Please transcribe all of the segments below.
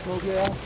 हो गया यार।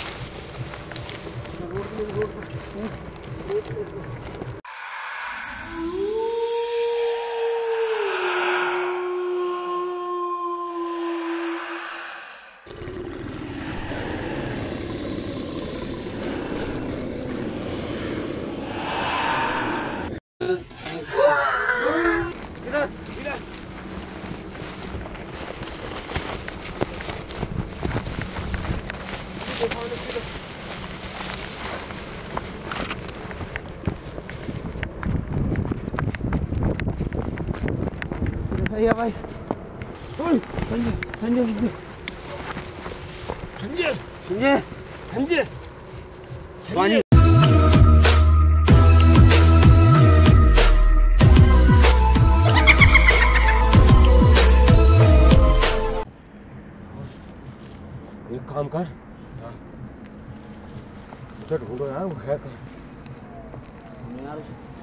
भैया भाई, संजय संजय संजय संजय संजय पानी एक काम कर, उधर ढूंढो यार, वो है कहाँ यार?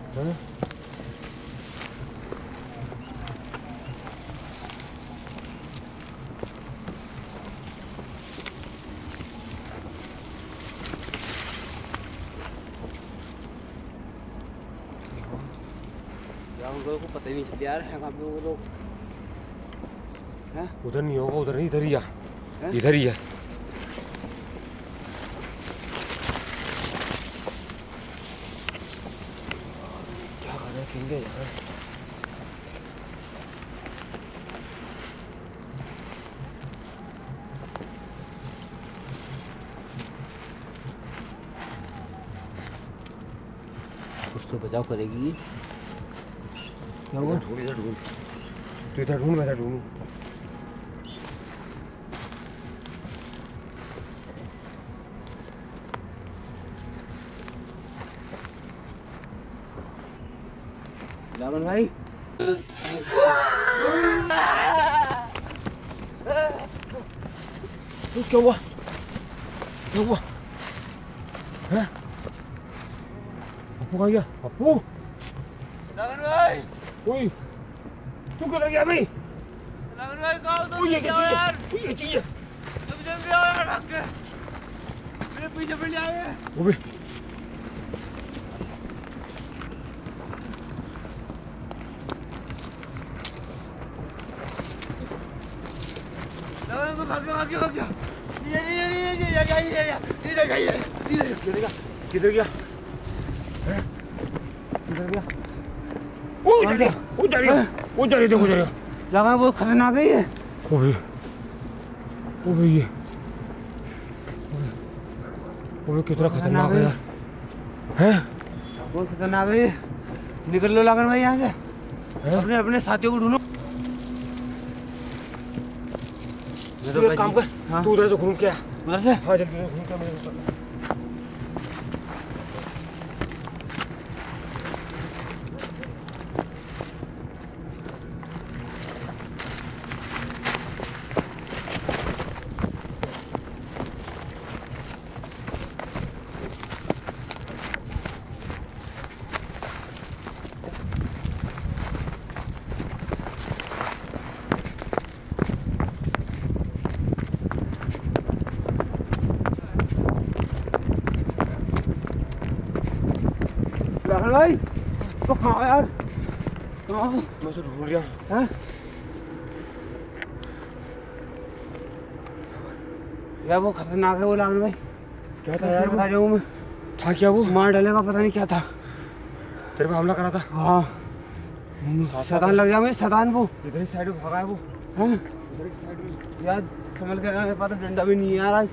उनको को पता ही नहीं चला यार है कहाँ पे वो लोग। हैं? उधर नहीं होगा, उधर नहीं, इधर ही है, इधर ही है। क्या कर रहे हैं यार? कुछ तो बचाव करेगी। क्या हुआ? ढूंढ, इधर ढूंढ, तू इधर ढूंढ, मैं इधर ढूंढूं। रावण भाई, क्या हुआ? क्या हुआ? हैं? पप्पू कहाँ गया? पप्पू? रावण भाई, ओए, तू क्यों लग गया भाई? रावण भाई कहाँ हो तुम? ये क्या यार? ये चीज़ है। तुम जल्दी आओ यार, भाग के मेरे पीछे पड़ जाएंगे। वो भी भाग गया। किधर गया? वो जा रही देखो जा रही। जगह बहुत खतरनाक है ये। वो कितना खतरनाक है यार। हैं? बहुत खतरनाक है ये। निकल लो लागन भाई यहाँ से। अपने साथियों को ढूंढो। तू एक काम कर, तू उधर से घूम के आ। उधर से? हाँ जल्दी घूम के मेरे साथ। भाई तो कहाँ यार? कहाँ? मैं तो ढूंढ रहा हूँ। यार वो खतरनाक है वो लागन भाई। क्या था यार? बता रहा हूँ मैं। था क्या वो? मार डालेगा, पता नहीं क्या था। तेरे पे हमला करा था? हाँ। शैतान लग गया, मैं शैतान वो इधर ही साइड में भागा है वो। हैं? इधर ही साइड में यार संभल के रहना, मेरे पास डंडा भी नहीं है यार आज।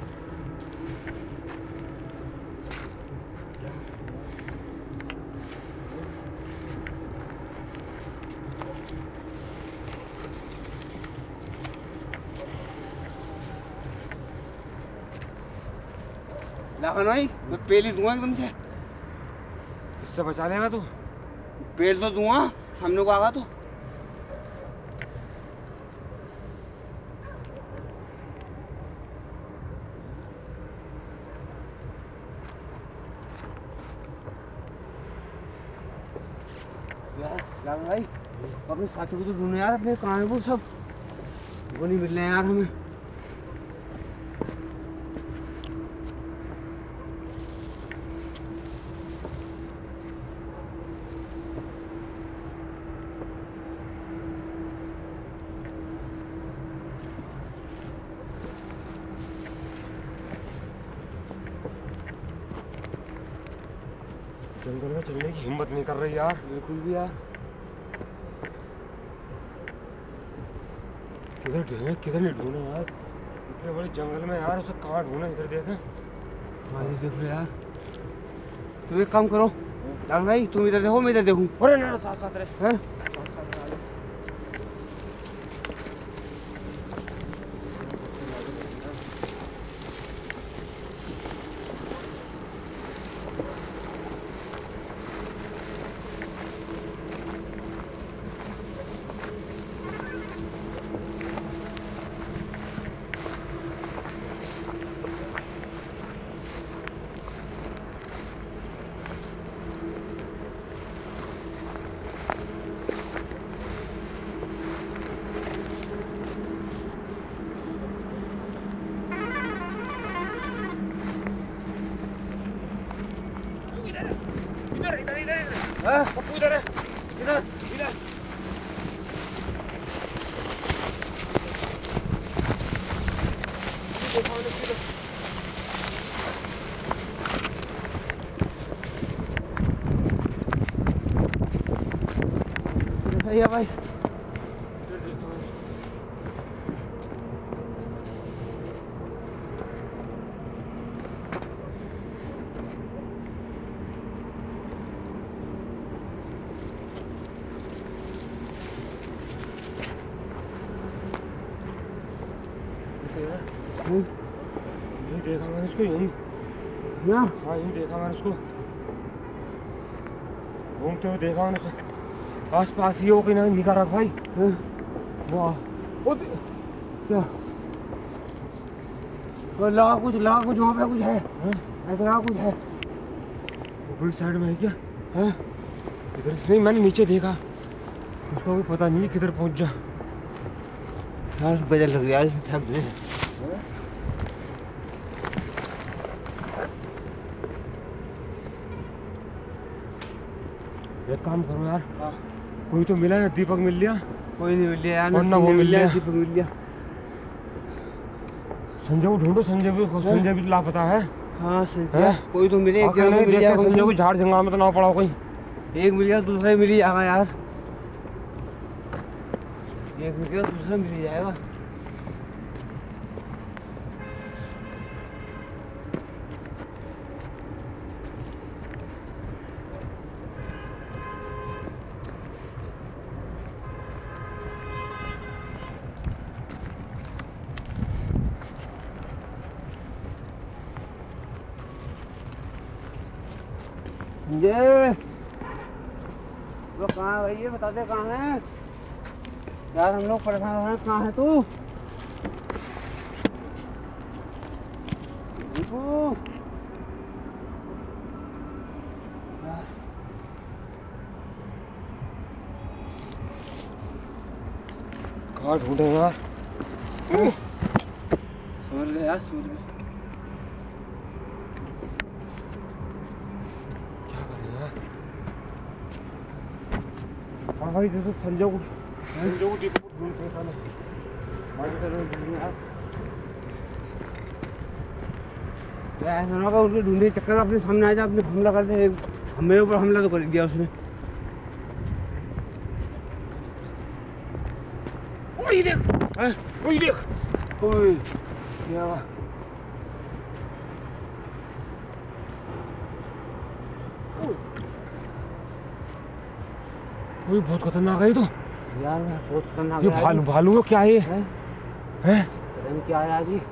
लागन भाई मैं पेल ही दूंगा एकदम से। इससे बचा लेगा तू? पेल तो दूंगा, सामने को आगा तो। लागन भाई अपने साथी को तो ढूंढे यार, अपने कहाँ है वो सब? वो नहीं मिल रहे हैं यार हमें। जंगल में चलने की हिम्मत नहीं कर रही यार। बिल्कुल भी यार। किधर ढूंढे किधर नहीं ढूंढे यार, इतने बड़े जंगल में यार, उसे कहाँ ढूंढे। इधर देखें। हाँ ये देख लो यार। तुम एक काम करो लाल भाई, तुम इधर देखो मैं इधर देखूँ। अरे ना साथ साथ रहे हैं पप्पू इधर है, इधर इधर। भैया भाई यही देखा मैंने इसको, यहीं। यहाँ हाँ यहीं देखा मैंने इसको, घूमते हुए देखा मैंने उसे। आस पास ही हो कि नहीं निकाल रख भाई। वाह क्या लगा कुछ वहाँ पे कुछ है। ऐसा लगा कुछ है ऊपर साइड में है क्या? है इधर नहीं, मैंने नीचे देखा, उसका भी पता नहीं किधर पहुंच जा। यार बेजार लग रहा है फेंक दे। एक काम करो यार, कोई तो मिला ना, दीपक मिल लिया। कोई नहीं मिल लिया यार, और ना वो मिल लिया, दीपक मिल लिया। संजय को ढूंढो, संजय भी लापता है। हाँ सही है, कोई तो मिले। एक नहीं मिल गया संजय को, झाड़ जंगल में तो ना पड़ा कोई। एक मिल गया दूसरा मिल ही जाएगा यार, एक मिल गया दूसरा मिल ही जाएगा। ये वो कहाँ है भाई, ये बता दे कहाँ है यार, हम लोग परेशान हो रहे हैं। कहाँ है तू दीपू? कहाँ ढूंढे यार? समझ गए यार, समझ गए। हाँ भाई जैसे संजय को दीपक को ढूंढते हैं ऐसा ना होगा उनके ढूंढने चक्कर अपने सामने आ जाए, अपने हमला कर दे। मेरे ऊपर हमला तो कर दिया उसने। वही देख, वही देख। ओए क्या वही बहुत खतरनाक है तो यार, बहुत खतरनाक। ये भालू क्या है? हैं? पता नहीं क्या है आज ही।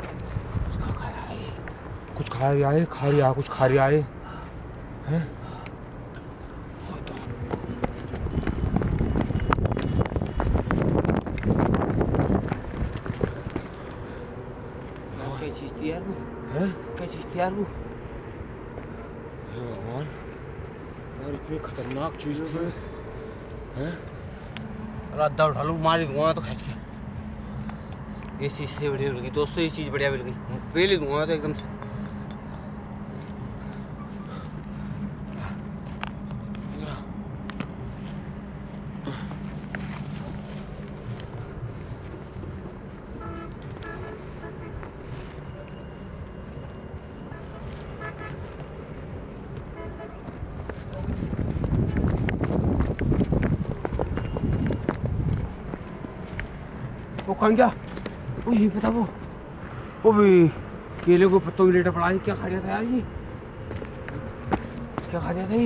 कुछ खा रही आए, कुछ खा रही आए हैं। क्या चीज़ थी यार वो? हैं? क्या चीज़ थी यार वो? हे भगवान, यार इतनी खतरनाक चीज़ थी। हैं? अरे अद्धा उठा लूँ, मार ही दूंगा मैं तो खींच के। ये चीज़ से बढ़िया मिल गई दोस्तों, ये चीज़ बढ़िया मिल गई, पेल ही दूंगा मैं तो एकदम से। वो कहाँ गया? वो यही पता वो भी केले को पत्तों में लेटा पड़ा है। क्या खा रहा था यार ये? क्या खा रहा था ये?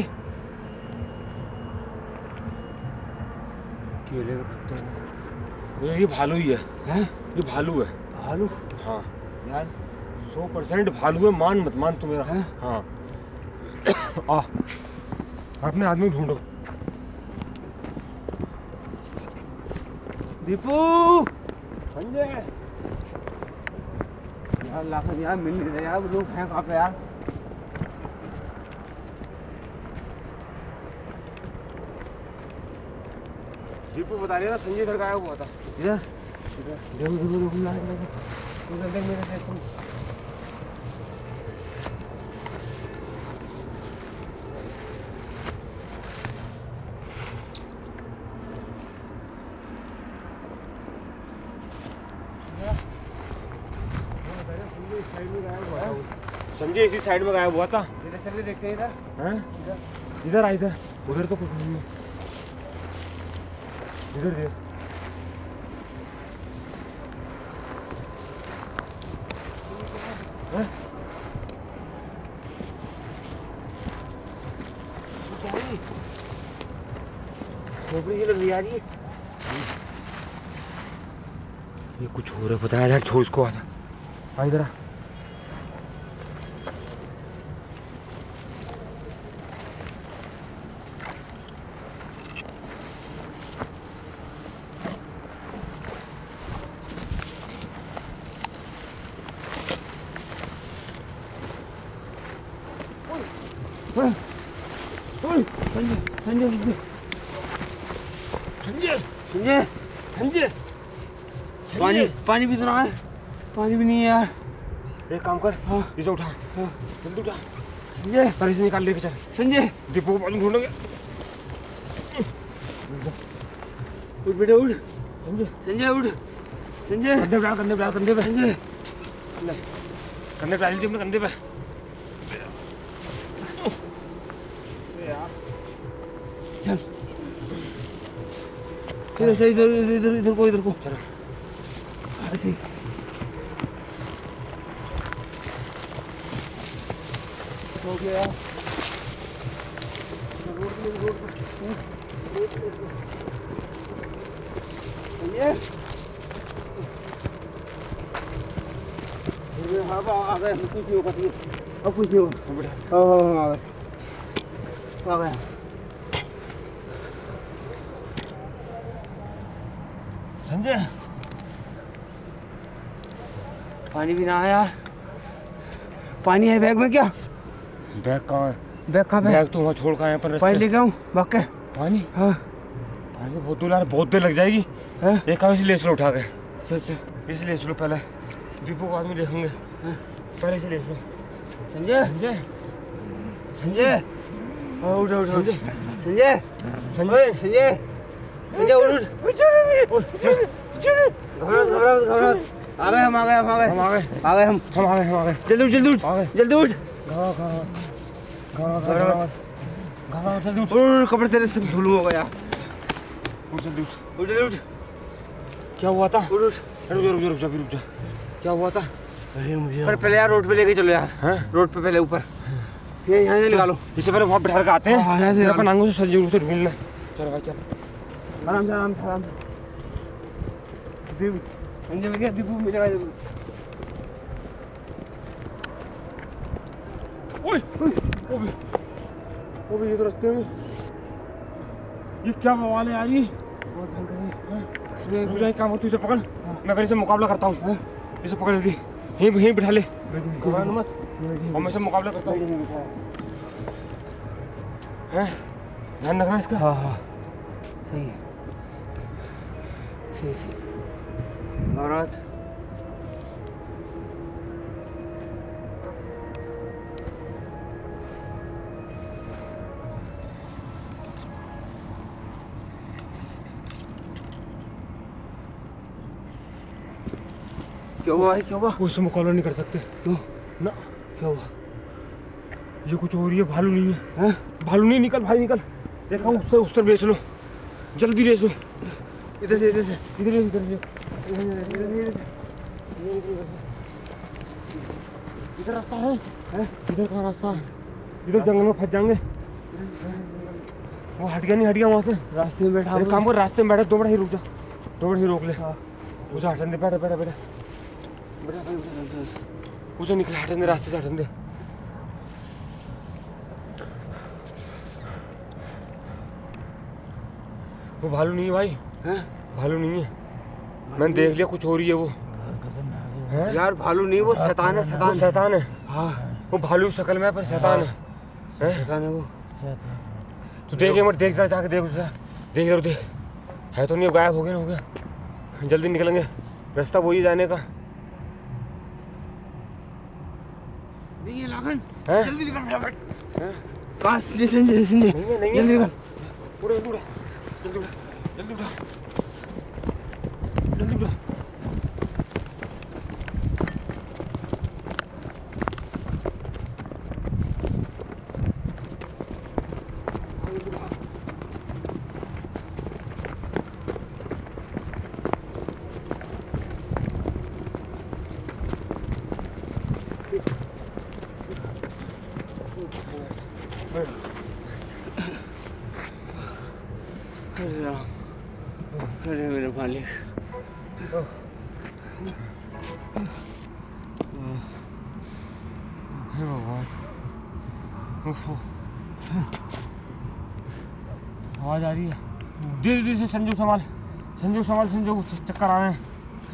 केले के पत्ते। ये भालू ही है। हैं? ये भालू है। भालू? हाँ यार 100% भालू है, मान मत मान तू मेरा। हैं? हाँ आ अपने आदमी ढूंढो। दीपू संजय यार लाखन यार मिल नहीं रहे यार, लोग हैं कहाँ पे यार? दीपू बता रहे ना संजय इधर गायब हुआ था। इधर देखो देखो देखो इधर देख मेरे से तुम। संजय इसी साइड में गायब हुआ था। इधर चलिए देखते हैं इधर। हैं? इधर आ इधर। उधर तो कुछ नहीं है। इधर देख। हैं? खोपड़ी सी लग रही यार ये। ये कुछ हो रहा है, पता है यार। छोड़ इसको, आजा आ इधर आ। संजय संजय संजय संजय संजय पानी पानी भी तो ना है, पानी भी नहीं है यार। एक काम कर। हाँ इसे उठा। हाँ जल्दी उठा। संजय पर इसे निकाल लेके चल। संजय दीपू को पानी ढूंढेंगे। उठ बेटे उठ। संजय संजय उठ। संजय कंधे पे डाल, कंधे पे डाल, कंधे पे। संजय कंधे पे डाल लीजिए अपने कंधे पे। चल इधर से इधर इधर इधर को, इधर को चलो। ऐसे ही। हो गया यार। रोड पर संजय हाँ आ गए, कुछ नहीं होगा। अब कुछ नहीं होगा। हाँ आ गए। संजय पानी भी ना आया यार। पानी है बैग में क्या? बैग कहाँ है? बैग कहाँ पे? बैग तो वहाँ छोड़ के आए पर पानी लेके आऊँ भाग के? पानी? हाँ पानी बहुत दूर यार, बहुत देर लग जाएगी। है? एक काम इसे ले चलो उठा के। चल चल इसे ले चलो पहले, दीपू को आदमी देखेंगे। पहले इसे ले चलो। संजय संजय संजय उठ उठ उठ। संजय संजय संजय संजय संजय उठ घबरा घबरा घबरा। आ गए हम, आ गए हम, आ गए हम आ गए, आ गए हम हम आ गए, हम आ गए। जल्दी उठ, जल्दी उठ, आ गए। जल्दी उठ। घबराओ जल्दी उठ। उठ, कपड़े तेरे सब धुलू हो गया। उठ जल्दी उठ। उठ जल्दी उठ। क्या हुआ था? उठ उठ। रुक जा रुक जा रुक जा रुक जा। क्या हुआ था? अरे मुझे पर पहले यार रोड पे लेके चलो यार। हैं? रोड पे पहले ऊपर ये यहाँ से निकालो। इससे पहले वहाँ बिठा के आते हैं। हाँ, यहाँ से अपन आंगों से संजय उसे ढूंढना। चलो भाई चल। आराम से आराम से आराम से। दीपू संजय भैया दीपू मिलेगा जरूर। ओए वो भी ये तो रास्ते में। ये क्या बवाल है यार ये? बहुत भयंकर है। रुक जा, एक काम हो, तू इसे पकड़। मैं फिर इसे मुकाबला करता हूँ। इसे पकड़ जल्दी। यहीं बिठा ले, मत और मैं से मुकाबला करता हूँ। ध्यान रखना इसका। हाँ हाँ सही है, सही सही। महाराज क्या हुआ भाई, क्या हुआ? उससे मुकाबला नहीं कर सकते। क्यों? ना क्या हुआ? ये कुछ हो रही है, भालू नहीं है। हैं? भालू नहीं, निकल भाई निकल। देखा उस तरफ रेस लो, जल्दी रेस लो। इधर से, इधर से, इधर इधर रास्ता है? इधर कहाँ रास्ता है? इधर जंगल में फंस जाएंगे। वो हट गया वहाँ से। रास्ते में बैठा। एक काम कर, रास्ते में बैठा, 2 मिनट ही रुक जा, 2 मिनट ही रोक ले। उसे हटन दे, बैठा बैठा बैठा उसे निकले, हटन दे, रास्ते से हटन दे। वो भालू नहीं है भाई, भालू नहीं है। मैंने देख लिया, कुछ हो रही है वो। यार भालू नहीं, वो शैतान है, शैतान। शैतान है। हाँ वो भालू शक्ल में है पर शैतान है। शैतान है वो। तू देख एक मिनट, देख जरा, जाके देख उसे, देख जरूर देख, है तो नहीं, गायब हो गया। जल्दी निकलेंगे, रास्ता वही जाने का। नहीं है लागन, हैं? जल्दी निकल फटाफट। कहाँ से संजय, नहीं है जल्दी निकल। उड़ा जल्दी उड़ा, जल्दी उड़ा, जल्दी उड़ा, जल्दी उड़ा। अरे राम, अरे मेरे मालिक। हे भगवान, आवाज आ रही है। धीरे धीरे से संजू संभाल, संजू संभाल, संजू चक्कर आ रहे हैं।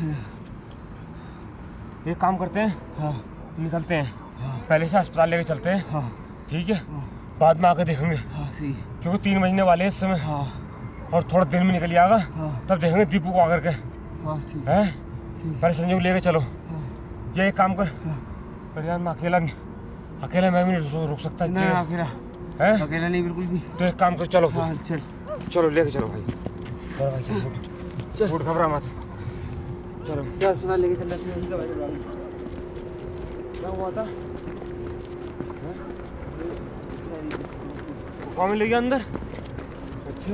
एक काम करते हैं, निकलते हैं, पहले से अस्पताल लेके चलते हैं। ठीक है, बाद में आकर देखेंगे। सही, क्योंकि 3 महीने वाले हैं इस समय। और थोड़ा दिन में निकल जाएगा। तब देखेंगे दीपू को आकर के। हैं? पहले संजू को लेके चलो। ये एक काम कर, पर यार मैं अकेला मैं भी नहीं रुक सकता। नहीं अकेला, अकेला नहीं बिल्कुल भी। तो एक काम कर, चलो चल, चलो लेके चलो भाई। भाई चल, उठ, घबरा मत, चलो। क्या अस्पताल लेके चल रहे थे? क्या हुआ था? कौन ले गया अंदर? अच्छा,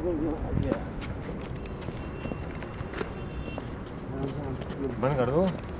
बंद कर दो।